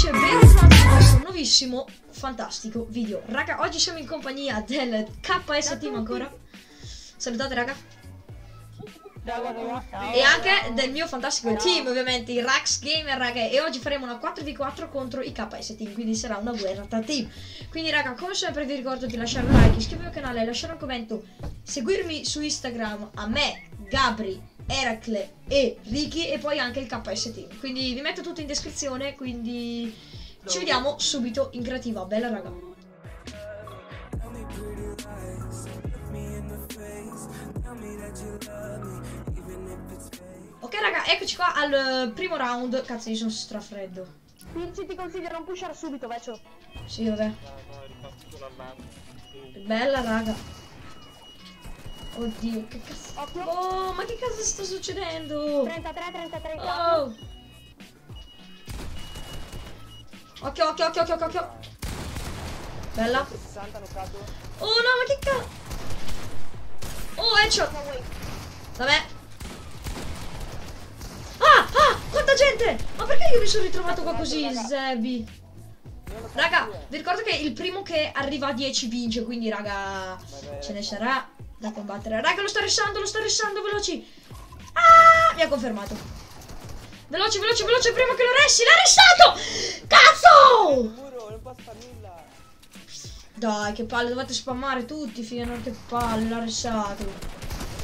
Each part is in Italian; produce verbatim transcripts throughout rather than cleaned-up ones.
amici e bentornati su questo nuovissimo fantastico video. Raga, oggi siamo in compagnia del K S Team ancora. Salutate raga. E anche del mio fantastico team, ovviamente, i Rax Gamer, raga. E oggi faremo una quattro vu quattro contro i K S Team, quindi sarà una guerra tra team. Quindi raga, come sempre vi ricordo di lasciare un like, iscrivervi al canale, lasciare un commento, seguirmi su Instagram, a me, Gabri, Eracle e Ricky, e poi anche il K S Team. Quindi vi metto tutto in descrizione, quindi ci vediamo subito in creativa. Bella raga. Ok raga, eccoci qua al primo round. Cazzo, io sono strafreddo. Vinci, ti consiglio non pushare subito, vecchio. Sì, vabbè. Bella raga. Oddio, che cazzo. Occhio. Oh, ma che cazzo sta succedendo? trentatré, trentatré. Oh. Occhio, occhio, occhio, occhio, occhio. Bella. Oh no, ma che cazzo. Oh, headshot. Da me. Ah, ah, quanta gente. Ma perché io mi sono ritrovato qua così, Zebi? Raga, vi ricordo che il primo che arriva a dieci vince, quindi raga, ce ne sarà da combattere. Raga, lo sta ressando, lo sta ressando, veloci. Ah, mi ha confermato. Veloce, veloce, veloce, prima che lo ressi. L'ha ressato. Cazzo. Dai, che palle, dovete spammare tutti, figlio, che palle, l'ha ressato.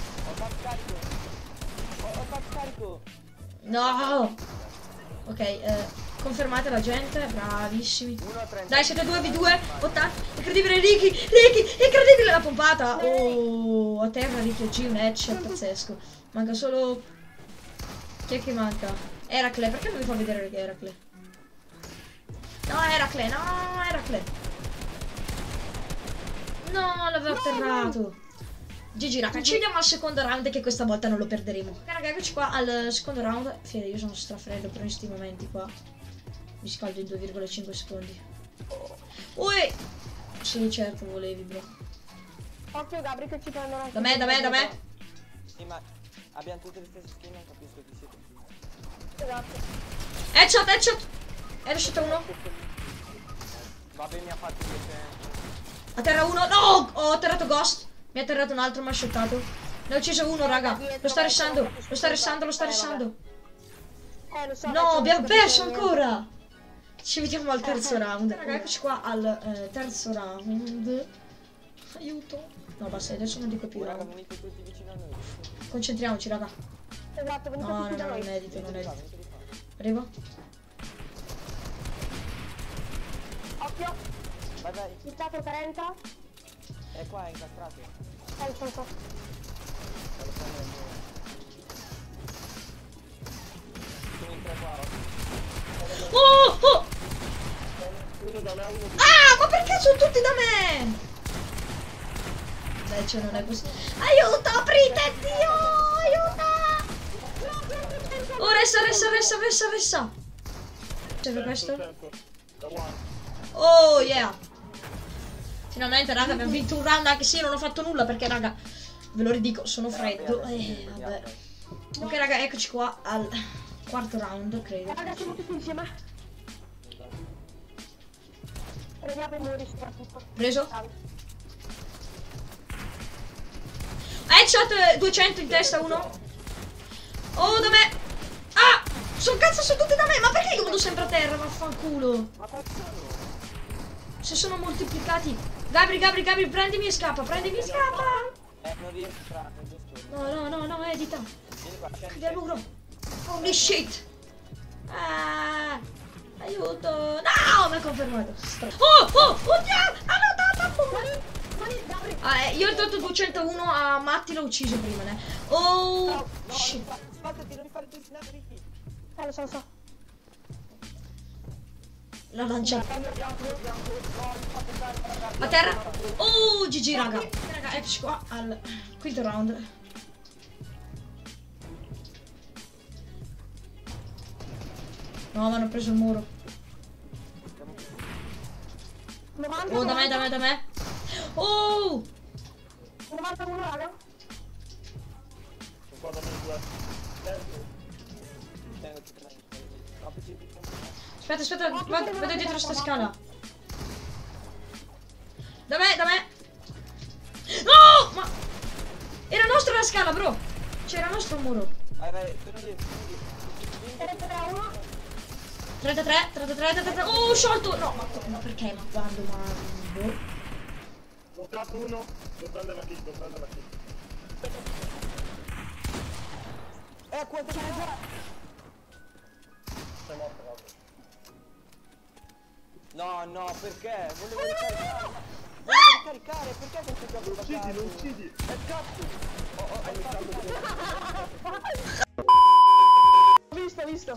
No. Ok, eh, confermate la gente, bravissimi. Dai, siete due vu due, ottanta. Incredibile, Ricky, Ricky, incredibile la pompata. Oh, a terra Ricky G, un headshot pazzesco. Manca solo... Chi è che manca? Eracle, perché non mi fa vedere Eracle? No, Eracle, no, Eracle. No, l'avevo atterrato. G G raga, ci vediamo al secondo round, che questa volta non lo perderemo. Ok raga, eccoci qua al secondo round. Fede, io sono strafreddo, però in questi momenti qua mi scaldo in due virgola cinque secondi. Ui! Sì, certo, volevi, bro. Occhio Gabri che ci prendono anche. Da me, da me, da me. Sì, ma abbiamo tutte le stesse skin, non capisco chi siete. Esatto. Headshot, headshot. Headshot uno. Vabbè, mi ha fatto dieci. A terra uno. No, ho atterrato Ghost. Mi ha atterrato un altro, mi ha shottato. Ne ho ucciso uno, raga. Lo sta ressando, lo sta ressando, lo sta ressando. Eh, lo so. No, vecchio, abbiamo non perso capisco ancora. Ci vediamo al terzo round. Raga, eccoci qua al eh, terzo round. Aiuto. No, basta, adesso non dico più. Raga, Raga. venite tutti vicino a noi. Concentriamoci, raga. niente. Esatto, venite No, tutti no, da no, noi. non edito, non Venite qua, edito. venite qua. Arrivo. Occhio. Vai, vai. Buttato trenta. È qua, è incastrato. Eh, lo so, lo so. Lo prendo. Sono in tre qua. Oh, oh. Ah, ma perché sono tutti da me? Beh, cioè non è possibile. Aiuto, aprite, Dio, aiuto. Oh, resta, resta, resta, resta, resta. C'è questo? Oh, yeah. Finalmente, raga, abbiamo vinto un round, anche se io non ho fatto nulla, perché, raga, ve lo ridico, sono freddo. Eh, vabbè. Ok, raga, eccoci qua al quarto round, credo. Raga, siamo tutti insieme. Prendiamo i muri soprattutto. Preso? Headshot duecento in testa uno. Oh, da me. Ah, sono cazzo, sono tutti da me. Ma perché io vado sempre a terra, vaffanculo? Se sono moltiplicati. Gabri, Gabri, Gabri, prendimi e scappa, prendimi e scappa. Eh, non riesco a entrare, giusto. No, no, no, no, edita. Vieni qua, scendi. Chiudi il muro. Holy shit. Ah, aiuto. No, mi ha confermato. Oh, oh, oddio. Ah, no, no, no. Ah, eh, io ho tolto duecentouno a Matti, l'ho ucciso prima, ne. Oh, shit. Sbattati, non rifare il snap, Ricky. Eh, lo so, lo so. L'ho lanciato. A terra. Oh, G G, raga. Raga, eccoci qua al quinto round. No, mi hanno preso il muro. novanta, Oh, da me, da me, da me. Oh! novantuno, raga. Aspetta, aspetta, guarda, vedo dietro sta scala. Da me, da me. No! Ma... Era nostra la scala, bro. C'era nostro un muro. Vai, vai, torna dietro. trentatré, trentatré, trentatré. Oh, sciolto! No, ma, ma perché? Ma quando? Ma... Boh. L'ho tratto uno, non prende la kill, non prende la kill. Eh, quanto c'è già? Sei morto, guarda. No, no, perché? Volevo ricaricare. Volevo ricaricare, perché questo gioco Lo fa uccidi, cazzo? lo uccidi. Eh, cazzo! Oh, oh, hai fatto Ho visto, ho visto.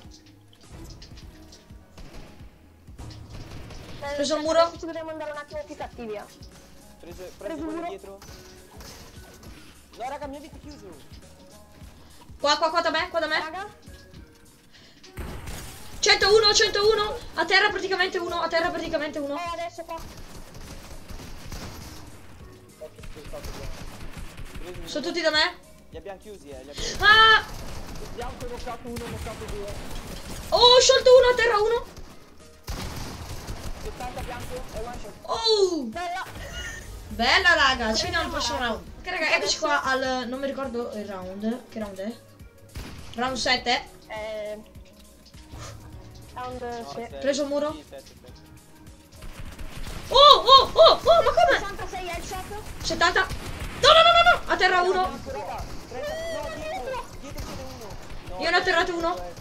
Eh, Preso un muro? adesso ci dobbiamo andare un attimo più cattivi, eh. Preso, Preso preso il quello muro. dietro. No, raga, mi avete chiuso. Qua, qua, qua da me, qua da me. Raga, centouno, centouno. A terra praticamente uno, a terra praticamente uno. eh, adesso qua. Preso, Sono tutti da me. li abbiamo chiusi, eh, li abbiamo... Ah! Bianco, knoccato uno, knoccato due. Oh, sciolto uno, a terra uno. settanta bianco e one shot. Oh! Bella. Bella raga, ci vediamo al prossimo round. Ok raga, eccoci qua al... non mi ricordo il round. Che round è? Round sette. Eh... Round, No, sì. sette. Preso un muro? Sì, sette, sette. Oh, oh, oh, oh, ma come? sessantasei headshot. settanta. No, no, no, no, no. A terra uno. Bianco, raga, trenta, no, dietro, dietro ce n'è uno. No, Io ne ho atterrato uno. questo.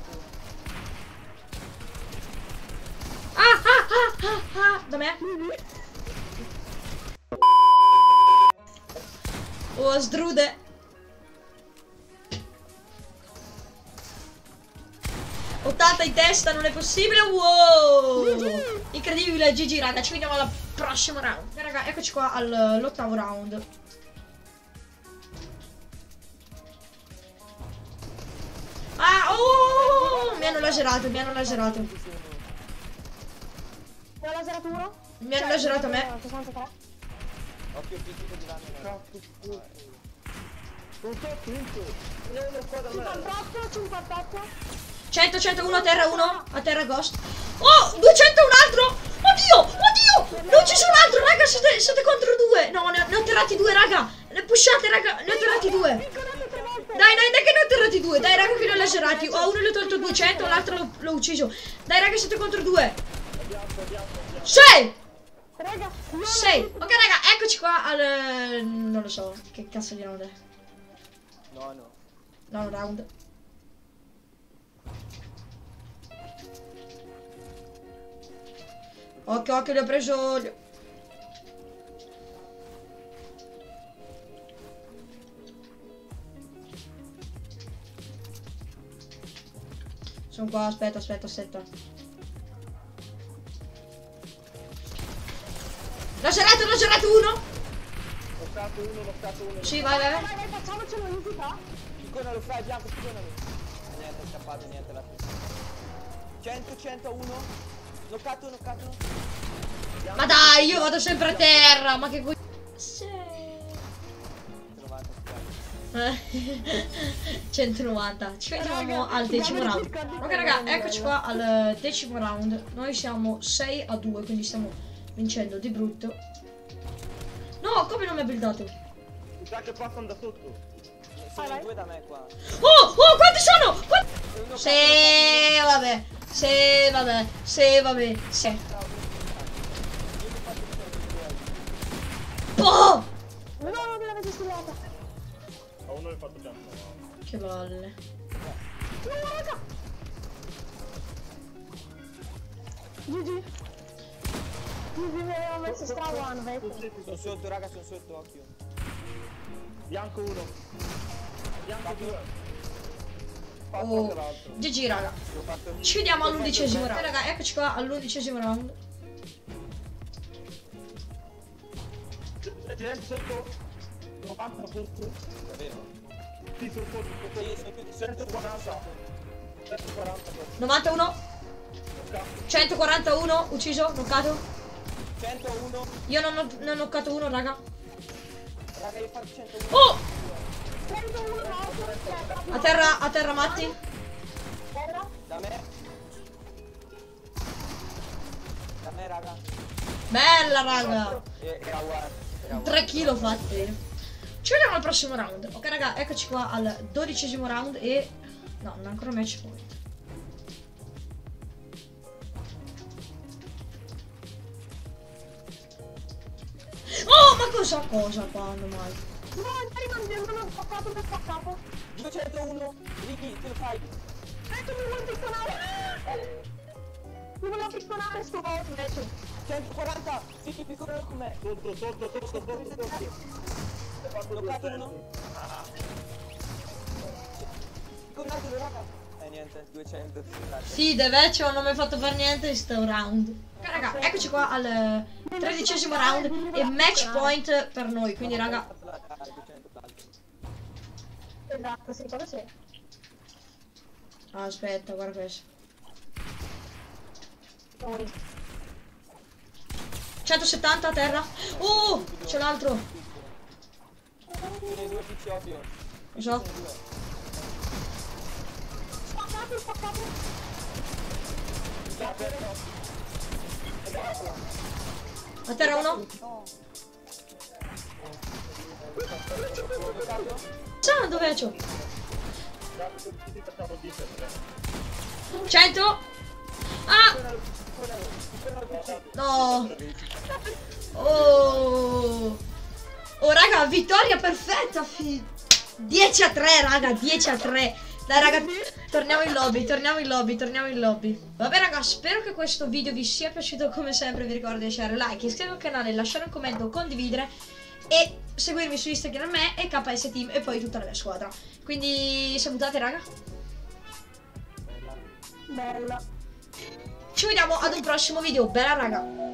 Ah, ah, ah, ah, ah. Da me. Oh, sdrude. ottanta in testa, non è possibile. Wow. Incredibile, G G raga, ci vediamo al prossimo round. Ok, raga, eccoci qua all'ottavo round. Ah, oh, mi hanno laserato, mi hanno laserato. Ne ho laserato uno. Mi hanno laserato a me. sessantatré. Occhio, il pizzico di danno. Cazzo, scusa. Non so, vinto. Ne ho uno qua da me. cinquantotto, cinquantotto. cento, centouno a terra, uno a terra ghost. Oh, duecento un altro. Oddio, oddio. Ne ho ucciso un altro, raga, siete, siete contro due. No, ne ho, ne ho atterrati due, raga. Ne pushate, raga, ne ho atterrati due. Dai, dai, dai che ne ho atterrati due. Dai, raga, che ne ho laserati. A uno gli ho tolto duecento, l'altro l'ho- l'ho ucciso. Dai, raga, siete contro due. sei. Raga, no, sei. Ok, raga, eccoci qua al... non lo so, che cazzo di round è. No, no. No, round. Occhio, occhio, li ho preso... li ho- Sono qua, aspetta, aspetta, aspetta. L'ho gerato, l'ho gerato uno! Knoccato uno, knoccato uno. Sì, vai, vai, Vai, vai. vai, facciamocelo easy qua. Picconalo, fai bianco, picconalo. Niente, è scappato, niente, la fine. cento, centouno. Knoccato, knoccato. Ma dai, io vado sempre a terra, ma che coi... Sì. centonovanta, centonovanta. Ci vediamo al decimo round. Ok raga, eccoci qua al decimo round. Noi siamo sei a due, quindi stiamo vincendo di brutto. No, come non mi ha buildato? Mi sa che passano da sotto. sono vai. in due da me qua. Oh, oh, quanti sono? Quanti... E uno Sì, vabbè. Sì, vabbè. Sì, vabbè. Sì. Boh! No, no, me l'avete studiata. A uno l'ho fatto bianco. Che palle. No, raga. G G. G G mi aveva messo stra one, vedi? Sono sotto, raga, sono sotto, occhio. Bianco uno. Bianco due. Passa Oh, l'altro. G G raga. L'ho fatto. Ci vediamo all'undicesimo round. Raga, eccoci qua all'undicesimo round. C'è sotto. novanta sotto. Davvero? Sì, sono sotto. Sì, sono tutti sotto. centoquaranta. centoquaranta sotto. novantauno. centoquarantuno. Ucciso, knoccato. centouno. Io non ho, ne ho knoccato uno, raga. Raga, io faccio centouno. Oh! centouno, A terra, a terra, Matti. terra. Da me. raga. Bella, raga. E- Era uguale. Era uguale. tre kill fatti. Ci vediamo al prossimo round. Ok, raga, eccoci qua al dodicesimo round e... No, non è ancora match point. Oh, ma cosa, cosa, quando mai? No, stai mangiando uno spaccato per spaccato. duecentouno. Ricky, te lo fai. Ecco, mi vuole picconare. Mi voleva picconare sto voto invece. centoquaranta. Ricky, piccolano con me. Sotto, sotto, sotto, sotto, sotto. Bloccato uno. Picconatelo, raga. Eh niente, duecento. Sì, De Vecchio non mi ha fatto fare niente in sto round. Ok, raga, eccoci qua al tredicesimo round e match point per noi. Quindi, raga, Esatto, sì, quello sì. aspetta, guarda questo. Poi. centosettanta a terra. Oh, c'è l'altro. Sono i due picciotti. Lo so. Spaccato, spaccato. A terra uno. Ciao, dov'è ciò? cento. Ah! No. Oh. Oh, raga, vittoria perfetta. Fi... dieci a tre, raga, dieci a tre. Dai, raga, torniamo in lobby, torniamo in lobby, torniamo in lobby. Vabbè, raga, spero che questo video vi sia piaciuto. Come sempre vi ricordo di lasciare like, iscrivervi al canale, lasciare un commento, condividere e seguirmi su Instagram me e K S Team e poi tutta la mia squadra. Quindi salutate, raga. Bella. Ci vediamo ad un prossimo video. Bella, raga.